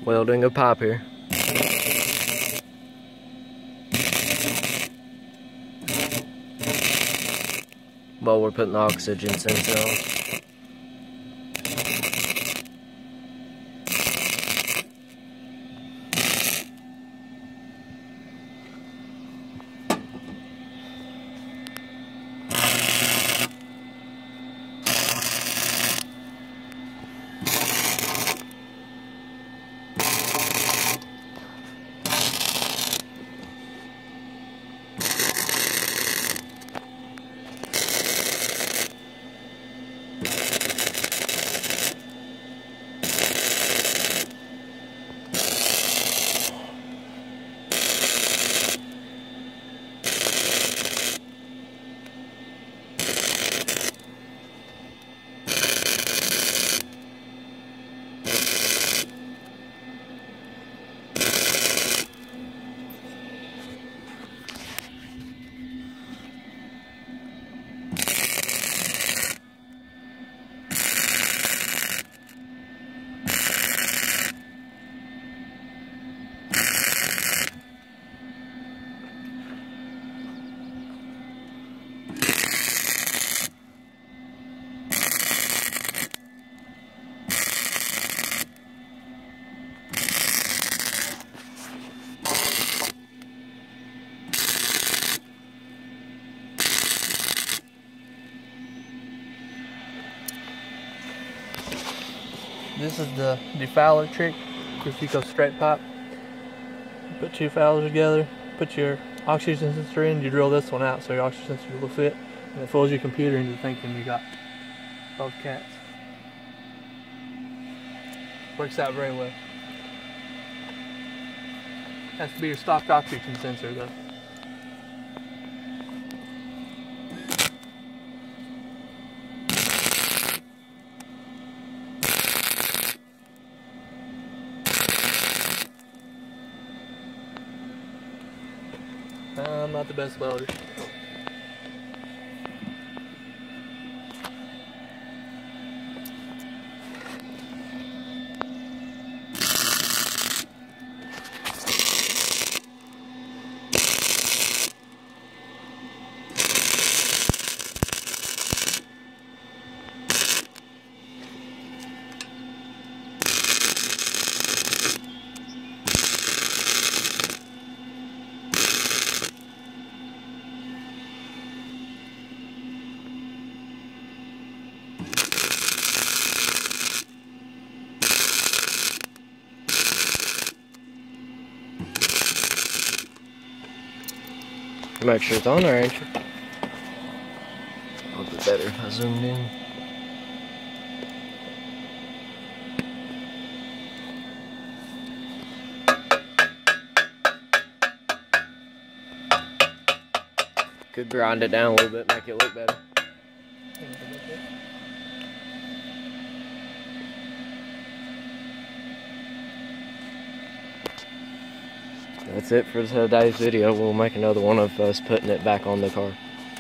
Welding a pipe here. While we're putting the oxygen sensor on. This is the defouler trick. If you go straight pipe, put two fouls together, put your oxygen sensor in, you drill this one out so your oxygen sensor will fit, and it fools your computer into thinking you got both cats. Works out very well. Has to be your stock oxygen sensor though. I'm not the best welder. Make sure it's on there, ain't you? A little bit better if I zoomed in. Could grind it down a little bit, make it look better. That's it for today's video. We'll make another one of us putting it back on the car.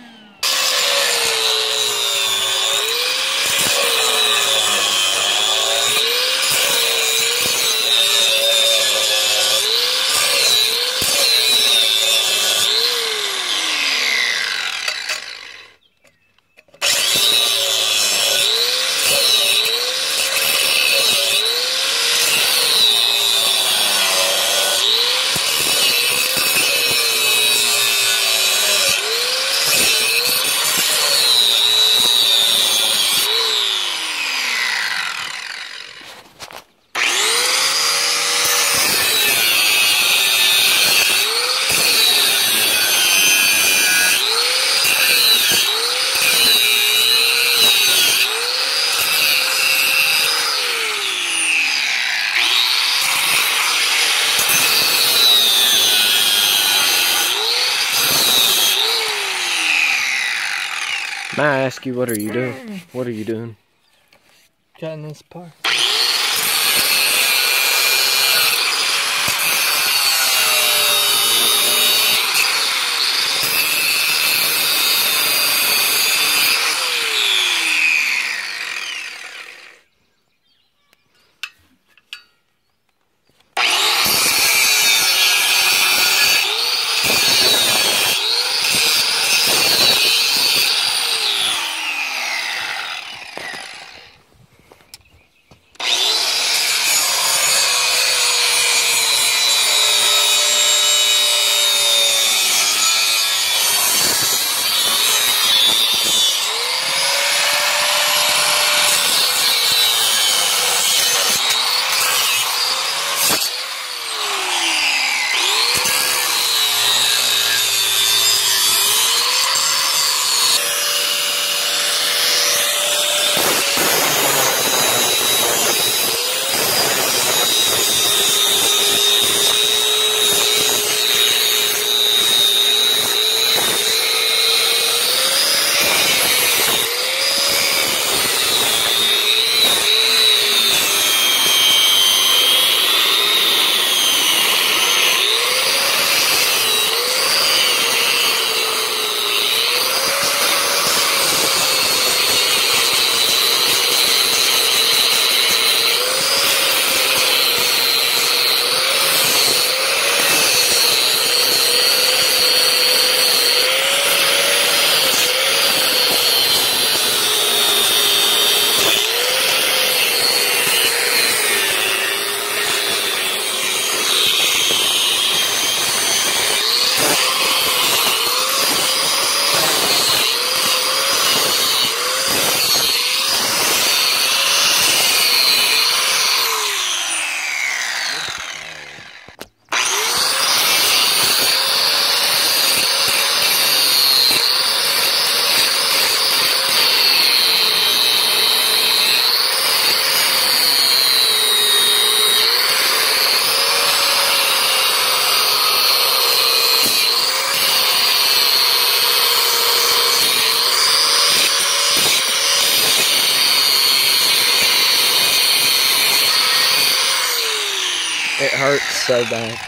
May I ask you, what are you doing? What are you doing? Cutting this part. It hurts so bad.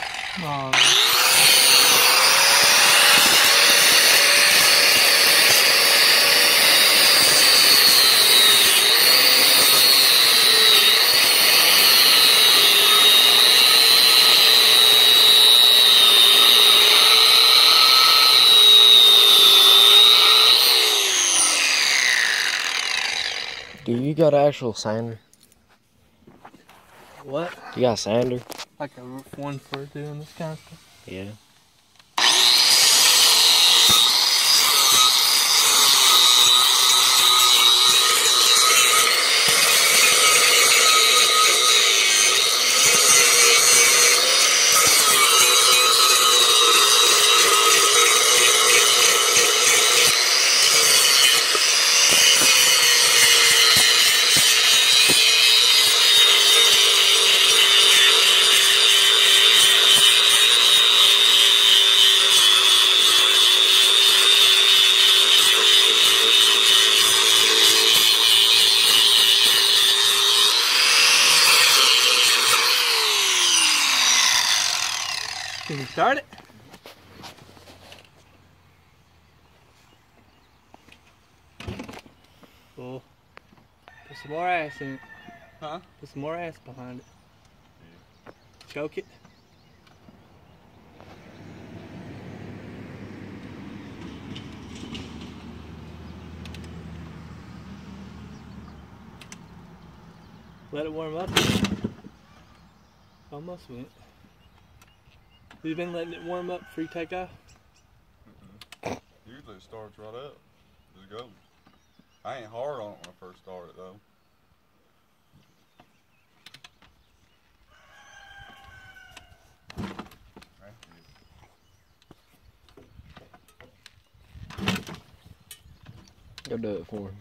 Do you got an actual sander? What? You got a sander? Like a one for doing this kind of stuff? Yeah. Can you start it? Cool. Put some more ass in it. Huh? Put some more ass behind it. Yeah. Choke it. Let it warm up. Almost went. You've been letting it warm up before you take off? Usually it starts right up. Just goes. I ain't hard on it when I first started though. Go do it for him.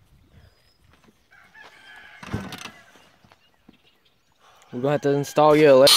We're gonna have to install you a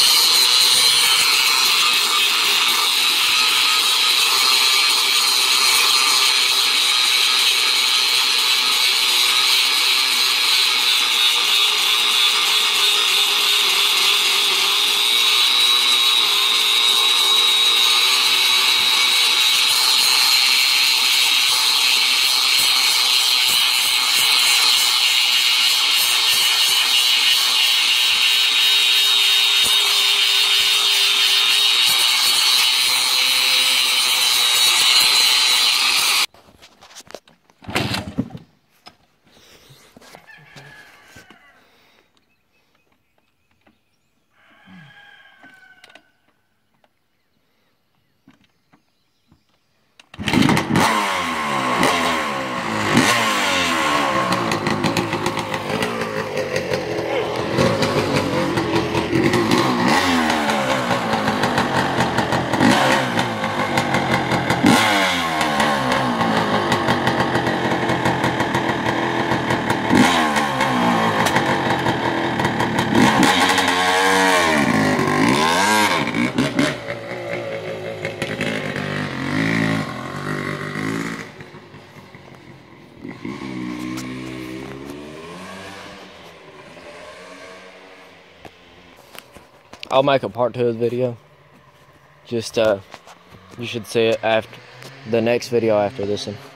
I'll make a part 2 of the video. Just, you should see it after the next video after this one.